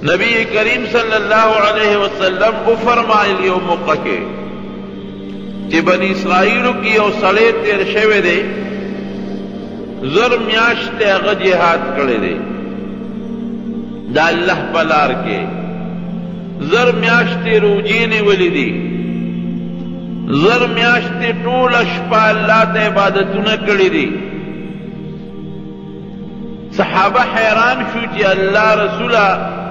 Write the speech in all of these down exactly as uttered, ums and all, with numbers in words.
نبی کریم صلی اللہ علیہ وسلم کو فرمائل یو موقع کے کہ بنی اسرائیلو کی یو سڑے تیر شوے دے زر میاشت اغا جہاد کرے دے دا اللہ پلار کے زر میاشت روجین ولی دی زر میاشت طول اشپا اللہ تا عبادتون کری دی صحابہ حیران شو چی اللہ رسولہ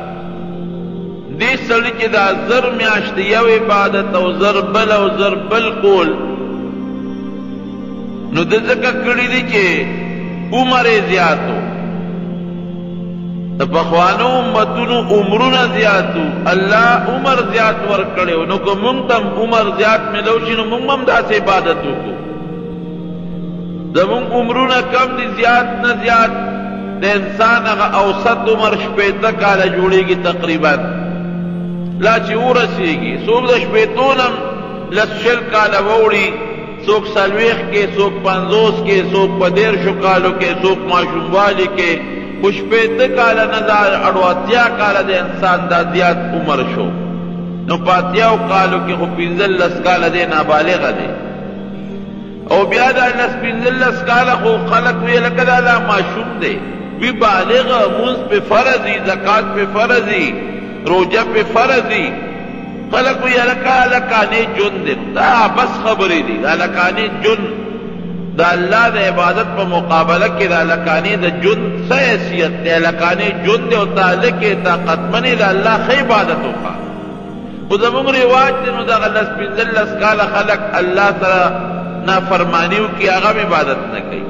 دی سڑی چی دا زر میاشت یو عبادت او زر بل او زر بل قول نو دزکا کری دی چی عمر زیادو دا پخوانو امتونو عمرون زیادو اللہ عمر زیاد ورکڑے نو کو منتم عمر زیاد میں دوشی نو منمم دا سے عبادتو کو دا من عمرون کم دی زیاد نا زیاد دا انسان اگا اوسط عمر شپیتا کالا جوڑے گی تقریبا لا چی او رسی گی سوک دا شپیتونم لس شل کالا ووڑی سوک سلویخ کے سوک پنزوس کے سوک پدیر شکالو کے سوک معشوموالی کے خوشپیت کالا نظار اڑواتیا کالا دے انسان دا زیاد عمر شو نو پاتیاو کالو کے خو پینزل لس کالا دے نابالغ دے او بیادا لس پینزل لس کالا خو خلق وی لکدا لا معشوم دے وی بالغ موز پہ فرضی زکاة پہ فرضی روجہ پہ فرضی خلق وی لکا لکانے جن دے دا بس خبری دی دا لکانے جن دا اللہ دا عبادت پا مقابلہ کی دا لکانے دا جن سا حیثیت دے لکانے جن دے و تعلق طاقت منی دا اللہ خی عبادتو خوا و دا منگ رواج دنو دا غلس پنزل لسکال خلق اللہ سرا نافرمانیو کی آغام عبادت نکی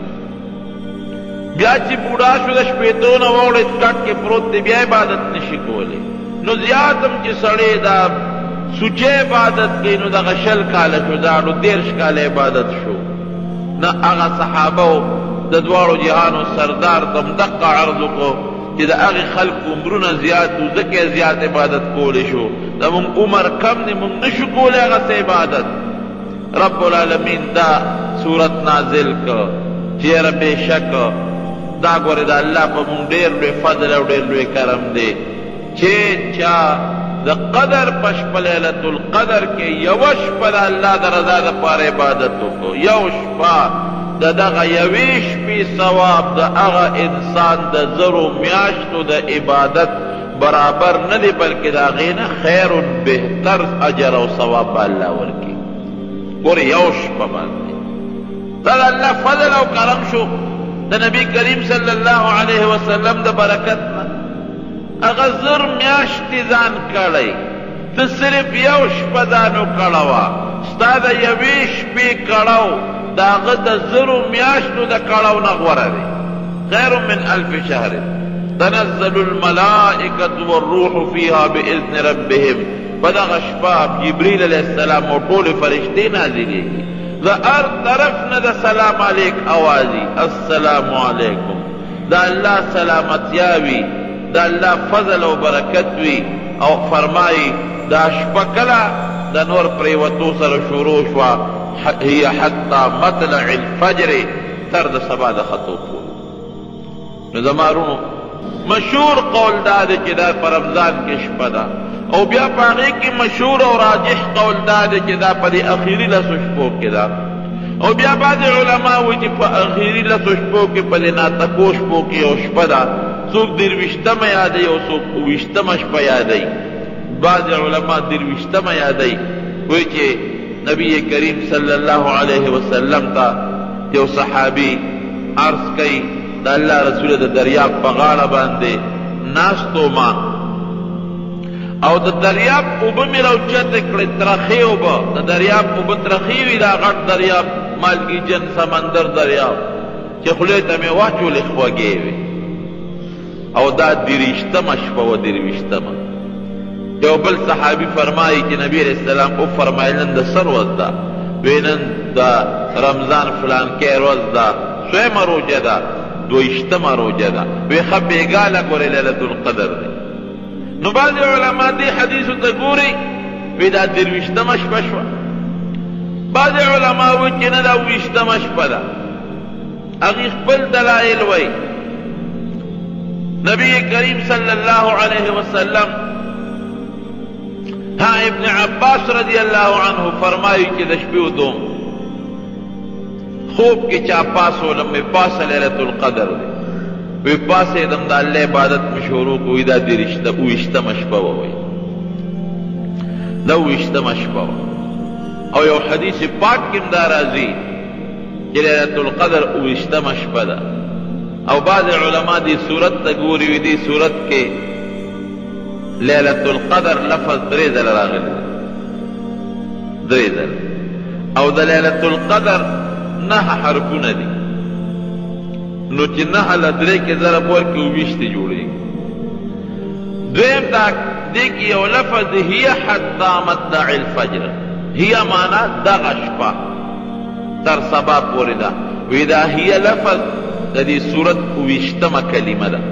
بیا چی بوڑا شو دا شپیتون ووڑت کٹ کے پروت دے بیا عبادت نشی کولے نو زیادم چی سڑے دا سوچے عبادت کی نو دا غشل کالا شو دا نو دیرش کالا عبادت شو نا اغا صحابو دا دوارو جہانو سردار تم دقا عرضو کو چی دا اغی خلق عمرون زیادو زکی زیاد عبادت کولی شو دا من عمر کم دی من نشو کولی اغا سے عبادت رب العالمین دا سورت نازل کا چی رب شک دا گوری دا اللہ پا من دیر لوی فضل و دیر لوی کرم دے چھے چا دا قدر پشپ لیلت القدر کے یوش پا دا اللہ دا رضا دا پار عبادتو کو یوش پا دا دا غا یویش پی ثواب دا اغا انسان دا ذرو میاشتو دا عبادت برابر ندی بلکہ دا غینا خیر بہتر اجر و ثواب با اللہ ورکی گوری یوش پا باندے دا دا اللہ فضل و کرم شو دا نبی کریم صلی اللہ علیہ وسلم دا برکتنا اغزر میاشتی زان کڑی تا صرف یوش پدانو کڑوا ستا دا یویش پی کڑو دا غد زر میاشتو دا کڑو نغورا دی خیر من الف شہر تنزل الملائکت والروح فیها بإذن ربهم بدا غشباب جبریل علیہ السلام و طول فرشتے نازلی گی دا ار طرف نا سلام علیک آوازی السلام علیکم دا اللہ سلامتیاوی دا اللہ فضل و برکت وی او فرمائی دا شپکلا دا نور پریوتو سر شروع شوا ہی حتی مطلع الفجر تر دا سبا دا خطو پول نظمارونو مشہور قول دا دا چی دا پر رمضان کے شپدا او بیا پاگی کی مشہور و راجح قول دا دا چی دا پا دی اخیری لسو شپو کی دا او بیا بعض علماء وی چی پا اخیری لسو شپو کی پا دی ناتکو شپو کی او شپدا سوک دروشتم یادی او سوک وشتم شپا یادی بعض علماء دروشتم یادی وی چی نبی کریم صلی اللہ علیہ وسلم تا جو صحابی عرض کئی دا اللہ رسول دا دریاب پغاڑا باندے ناستو ما او دا دریاب اوبا میرا اچت اکڑی ترخی اوبا دا دریاب اوبا ترخیوی دا غٹ دریاب مالگی جن سمندر دریاب چی خلیتا میں واچو لخوا گیوی او دا دریشتم شپا و دروشتم جو بل صحابی فرمائی کہ نبی علیہ السلام او فرمائلن دا سر وزدا وینن دا رمضان فلان کے روز دا سویم روجہ دا دوشتم روجہ دا وی خب بیگالا گوری لیلت القدر دی نو بعض علماء دی حدیثو تا گوری وی دا دروشتم شپا شوا بعض علماء وی چنہ دا ویشتم شپا دا اغیق بل دلائل وی نبی کریم صلی اللہ علیہ علیہ وسلم ہاں ابن عباس رضی اللہ عنہ فرمائی کہ دشپیو دوم خوب کے چا پاس ہو لمبے پاس لیلت القدر دے وی پاسے دم دا اللہ عبادت میں شروع کو دا دی رشتہ اوشتہ مشپہ ہوئی دا اوشتہ مشپہ او یو حدیث پاک کم دا رازی کہ لیلت القدر اوشتہ مشپہ دا او بعض علماء دی صورت تگوری وی دی صورت کے لیلت القدر لفظ دریدل راغل دریدل او دا لیلت القدر نہ حرفون دی نو چی نہ لدرے کے ضرب ور کی ویشتی جوڑے دویم دا دیکھی او لفظ ہی حتی مطلع الفجر ہی مانا دا غشپا تر سبا پوری دا ویدہ ہی لفظ دا دی صورت ویشتم کلمہ دا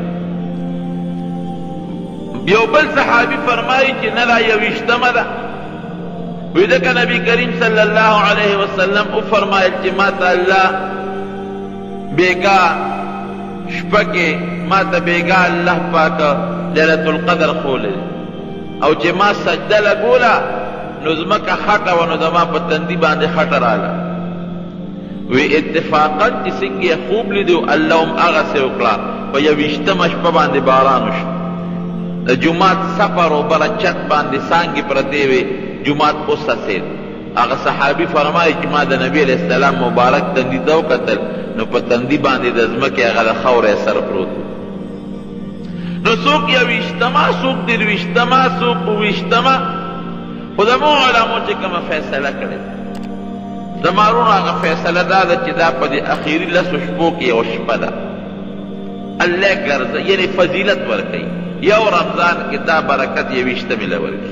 یو بل صحابی فرمائی چی نلا یویشتم دا ویدہ کہ نبی کریم صلی اللہ علیہ وسلم او فرمائی چی ماتا اللہ بیگا شپکے ماتا بیگا اللہ پاکا لیلت القدر خولے او چی ما سجدہ لگولا نظمکا خطا و نظمہ پتندی باندے خطا رالا وی اتفاقا چی سنگی خوب لیدو اللہ ام آغا سے اکلا و یویشتم شپا باندے بارانوش جماعت سفر و برا چت باندے سانگی پرتیوے جماعت اس سید آغا صحابی فرمائی کہ ما دا نبی علیہ السلام مبارک تندی دو قتل نو پا تندی باندی دزمکی اغا خور سر پروتو نو سوک یا ویشتما سوک دیر ویشتما سوک ویشتما خدا مو علامو چکم فیصلہ کرے دمارون آغا فیصلہ دادا چی دا پا دی اخیری لسو شپو کی او شپا دا اللہ گرزا یعنی فضیلت ورکی یو رمضان کی دا برکت یہ ویشتمی لورکی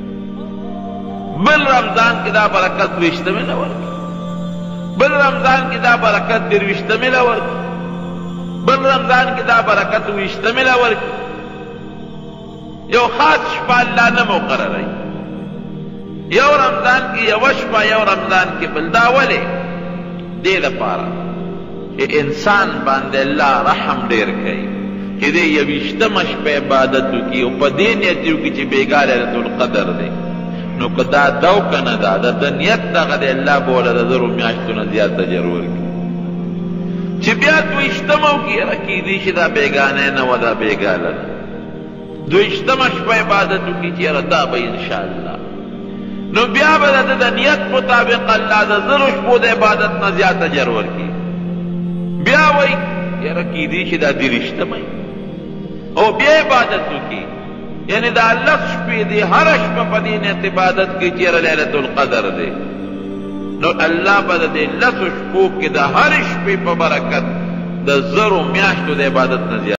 بل رمضان کی دا برکت ویشتمی لورکی بل رمضان کی دا برکت دیر ویشتمی لورکی بل رمضان کی دا برکت ویشتمی لورکی یو خاص شپا اللہ نمو قرر رہی یو رمضان کی یو شپا یو رمضان کی بل دا ولی دیر پارا کہ انسان باندے اللہ رحم دیر کئی کہ دے یویشتم شپا عبادتو کی او پا دینیتیو کی چی بیگا لیلت القدر دے نو کدا دو کنا دا دا دنیت دا غد اللہ بولا دا ذرو میاشتو نزیاد تجرور کی چی بیاد دو اشتمو کی رکی دیش دا بیگانے نو دا بیگالا دو اشتم شپا عبادتو کی چی ردا با انشاءاللہ نو بیا با دا دنیت مطابق اللہ دا ذرو شپو دا عبادت نزیاد تجرور کی بیا وی یا رکی دیش دا دیر اشتمائی او بیا عبادتو کی یعنی دا اللہ شپی دی ہر شپا پا دینیت عبادت کی چیر لیلت القدر دے نو اللہ با دے لس شپو کی دا ہر شپی پا برکت دا زر و میاشتو دا عبادت نزیاد